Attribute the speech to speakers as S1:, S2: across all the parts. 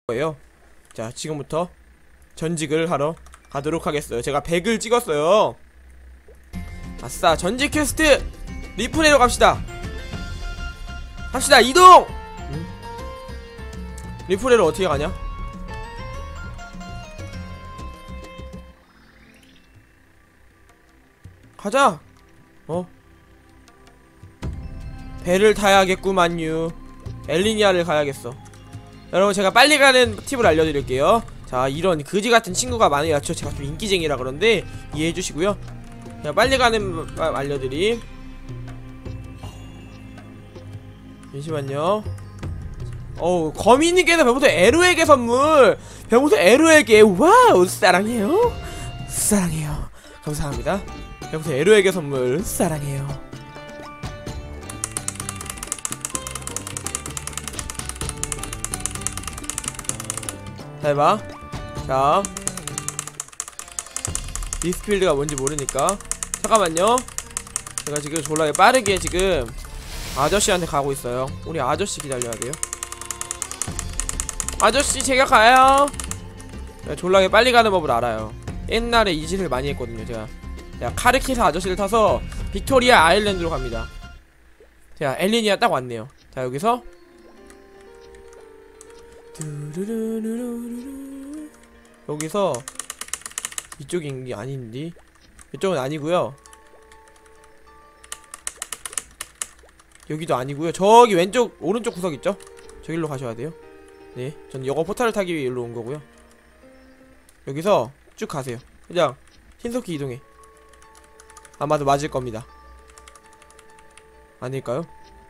S1: 거예요. 자, 지금부터 전직을 하러 가도록 하겠어요. 제가 100을 찍었어요. 아싸, 전직 퀘스트 리프레로 갑시다. 이동! 리프레로 어떻게 가냐? 가자! 배를 타야겠구만요. 엘리니아를 가야겠어. 여러분, 제가 빨리 가는 팁을 알려드릴게요. 자, 이런 그지같은 친구가 많아요. 제가 좀 인기쟁이라 그런데 이해해주시고요. 자, 빨리 가는 알려드림. 잠시만요. 거미님께서 배고트 에루에게 선물. 배고트 에루에게, 와우, 사랑해요. 감사합니다. 배고트 에루에게 선물 사랑해요. 잘 봐. 자, 리스필드가 뭔지 모르니까 잠깐만요. 제가 지금 졸라 빠르게 지금 아저씨한테 가고 있어요. 우리 아저씨 기다려야 돼요. 아저씨, 제가 가요. 제가 졸라게 빨리 가는 법을 알아요. 옛날에 이 짓을 많이 했거든요. 제가 카르키사 아저씨를 타서 빅토리아 아일랜드로 갑니다. 자, 엘리니아 딱 왔네요. 자, 여기서 이쪽인 게 아닌데, 이쪽은 아니고요. 여기도 아니고요. 저기 왼쪽 오른쪽 구석 있죠? 저길로 가셔야 돼요. 네, 전 여거 포탈을 타기 위해 일로 온 거고요. 여기서 쭉 가세요. 그냥 신속히 이동해. 아마도 맞을 겁니다. 아닐까요?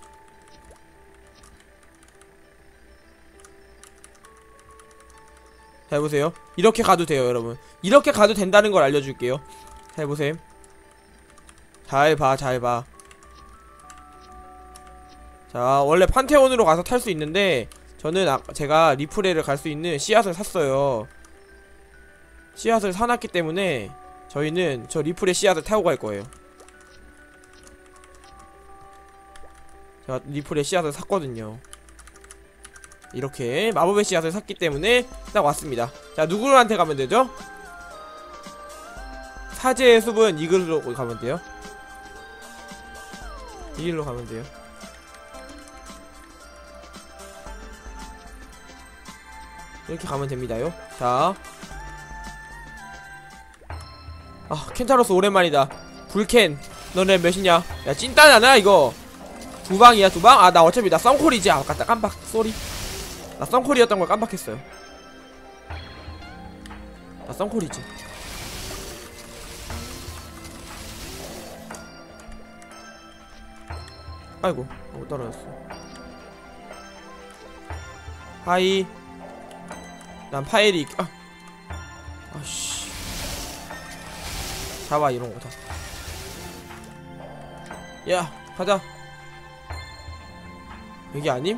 S1: 자, 해보세요. 이렇게 가도 돼요, 여러분. 이렇게 가도 된다는 걸 알려줄게요. 자, 해보셈. 잘 봐. 자, 원래 판테온으로 가서 탈 수 있는데 저는 제가 리프레를 갈 수 있는 씨앗을 샀어요. 씨앗을 사놨기 때문에 저희는 저 리프레 씨앗을 타고 갈 거예요. 제가 리프레 씨앗을 샀거든요. 이렇게 마법의 씨앗을 샀기 때문에 딱 왔습니다. 자, 누구한테 가면 되죠? 사제의 숲은 이 길로 가면 돼요. 이 길로 가면 돼요. 이렇게 가면 됩니다요. 자, 켄타로스 오랜만이다. 불켄, 너네 몇이냐? 야, 찐따잖아 이거. 두방이야, 두방? 나 어차피 나 썬콜이지. 아깝다, 깜빡. 쏘리. 나 썬콜이었던 걸 깜빡했어요. 나 썬콜이지. 아이고, 떨어졌어. 하이. 난 파일이 아씨, 잡아 이런 거 다. 야, 가자. 여기 아님?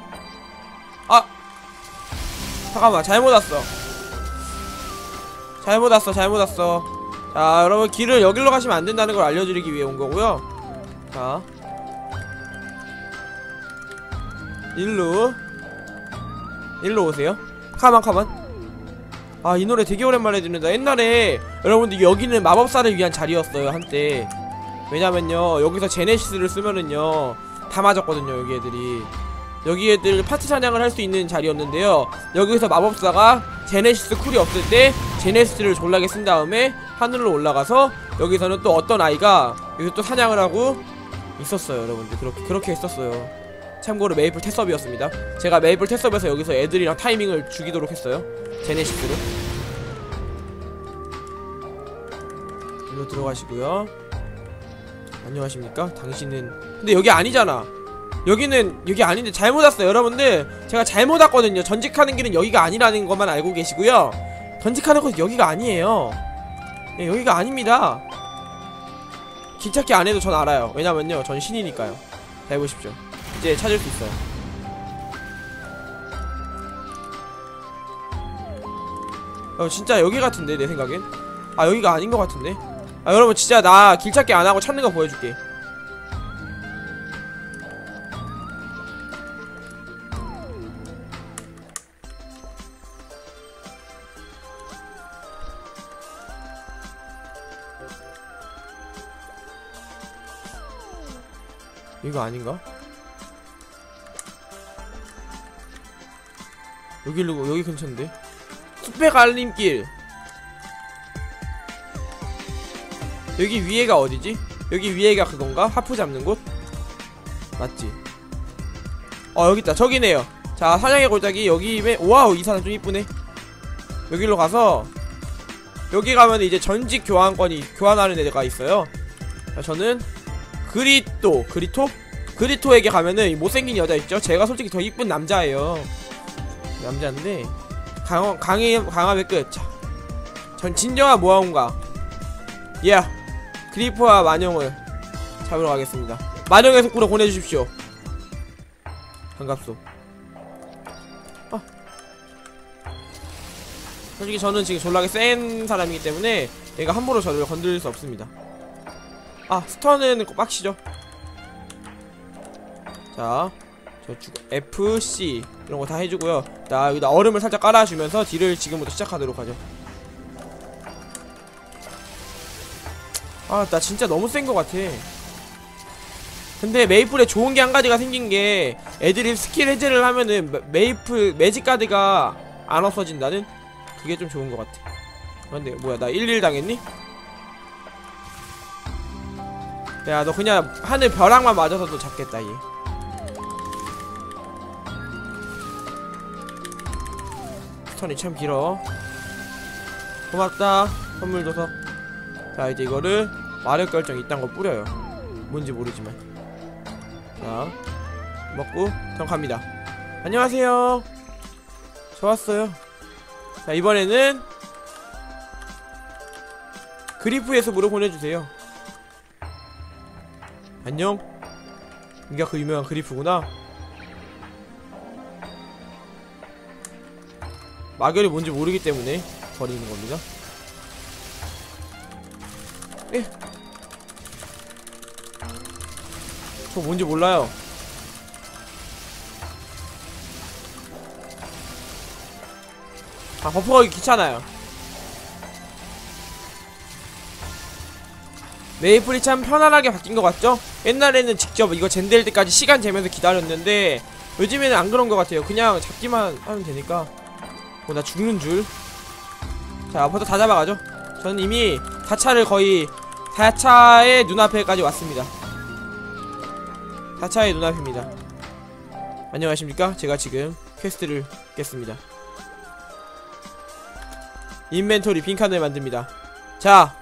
S1: 잠깐만, 잘못 왔어. 자, 여러분, 길을 여기로 가시면 안 된다는 걸 알려드리기 위해 온 거고요. 자, 일로 오세요. 가만. 이 노래 되게 오랜만에 듣는다. 옛날에 여러분들 여기는 마법사를 위한 자리였어요, 한때. 왜냐면요, 여기서 제네시스를 쓰면은요 다 맞았거든요. 여기 애들 파티 사냥을 할 수 있는 자리였는데요, 여기서 마법사가 제네시스 쿨이 없을 때 제네시스를 졸라게 쓴 다음에 하늘로 올라가서 여기서는 또 어떤 아이가 여기서 또 사냥을 하고 있었어요. 여러분들 그렇게 했었어요. 참고로 메이플 테서비였습니다. 제가 메이플 테서비에서 여기서 애들이랑 타이밍을 죽이도록 했어요, 제네시스를. 일로 들어가시고요. 안녕하십니까? 당신은 근데 여기 아니잖아. 여기 아닌데 잘못 왔어요. 여러분들, 제가 잘못 왔거든요. 전직하는 길은 여기가 아니라는 것만 알고 계시고요. 전직하는 곳은 여기가 아니에요. 네, 여기가 아닙니다. 길찾기 안 해도 전 알아요. 왜냐면요, 전 신이니까요. 자, 해보십시오. 이제 찾을 수 있어요. 진짜 여기 같은데, 내 생각엔. 여기가 아닌 것 같은데. 여러분, 진짜 나 길찾기 안 하고 찾는 거 보여줄게. 이거 아닌가? 여기 근처인데? 숲의 갈림길. 여기 위에가 어디지? 여기 위에가 그건가? 하프 잡는 곳? 맞지? 여기있다. 저기네요. 자, 사냥의 골짜기 여기에. 와우, 이 사람 좀 이쁘네. 여기로 가서 여기 가면 이제 전직 교환하는 애가 있어요. 자, 저는 그리토에게 가면은 못생긴 여자 있죠? 제가 솔직히 더 이쁜 남자예요. 남자인데 강함의 끝. 자, 전 진정한 모험가 그리퍼와 만영을 잡으러 가겠습니다. 만영의 속구로 보내주십시오. 반갑소. 솔직히 저는 지금 졸라게 센 사람이기 때문에 얘가 함부로 저를 건드릴 수 없습니다. 스턴은 꼭 빡시죠. 자, FC 이런거 다 해주고요. 여기다 얼음을 살짝 깔아주면서 딜을 지금부터 시작하도록 하죠. 나 진짜 너무 센 것 같아. 근데 메이플에 좋은 게 한 가지가 생긴 게 애들이 스킬 해제를 하면은 메이플 매직 가드가 안 없어진다는 그게 좀 좋은 것 같아. 근데 뭐야, 나 1일 당했니? 야, 너 그냥 하늘 벼락만 맞아서도 잡겠다 얘. 스턴이 참 길어. 고맙다. 선물 줘서. 자, 이제 이거를 마력 결정 이딴 거 뿌려요. 뭔지 모르지만. 자, 먹고 전 갑니다. 안녕하세요. 좋았어요. 자, 이번에는 그리프의 숲으로 보내주세요. 안녕. 네가 그 유명한 그리프구나. 마결이 뭔지 모르기 때문에 버리는 겁니다. 저 뭔지 몰라요. 버프 가기 귀찮아요. 메이플이 참 편안하게 바뀐 것 같죠? 옛날에는 직접 이거 젠될 때까지 시간 재면서 기다렸는데 요즘에는 안 그런 것 같아요. 그냥 잡기만 하면 되니까. 나 죽는 줄. 자, 벌써 다 잡아가죠. 저는 이미 4차를 거의 4차의 눈앞에까지 왔습니다. 4차의 눈앞입니다. 안녕하십니까? 제가 지금 퀘스트를 깼습니다. 인벤토리 빈칸을 만듭니다. 자,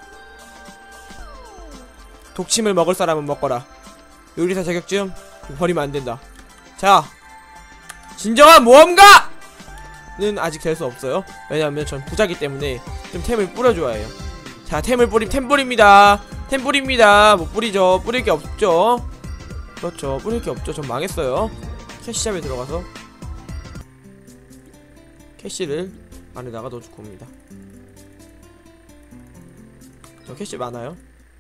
S1: 독침을 먹을 사람은 먹거라. 요리사 자격증 버리면 안된다. 자, 진정한 모험가! 는 아직 될 수 없어요. 왜냐하면 전 부자기 때문에 좀 템을 뿌려줘야 해요. 자, 템 뿌립니다. 템 뿌립니다. 못 뿌리죠. 뿌릴 게 없죠. 그렇죠. 뿌릴 게 없죠. 전 망했어요. 캐시샵에 들어가서 캐시를 안에다가 넣어줄 겁니다. 저 캐시 많아요.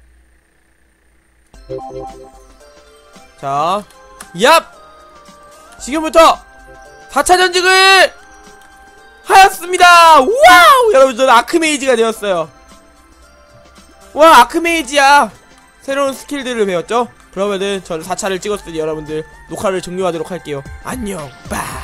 S1: 자, 얍! 지금부터 4차 전직을 하였습니다! 와우! 여러분, 저는 아크메이지가 되었어요. 와, 아크메이지야! 새로운 스킬들을 배웠죠? 그러면은 저는 4차를 찍었으니 여러분들 녹화를 종료하도록 할게요. 안녕, 빠!